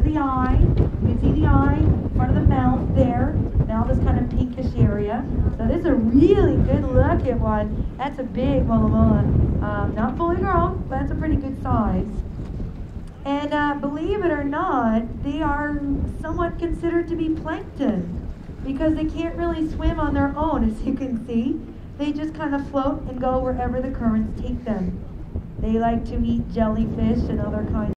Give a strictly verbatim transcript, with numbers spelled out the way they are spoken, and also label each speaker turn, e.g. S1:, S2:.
S1: the eye. You can see the eye, front of the mouth there. Mouth is kind of pinkish area. So this is a really good looking one. That's a big Mola Mola. Um, not fully grown, but that's a pretty good size. And uh, believe it or not, they are somewhat considered to be plankton because they can't really swim on their own, as you can see. They just kind of float and go wherever the currents take them. They like to eat jellyfish and other kinds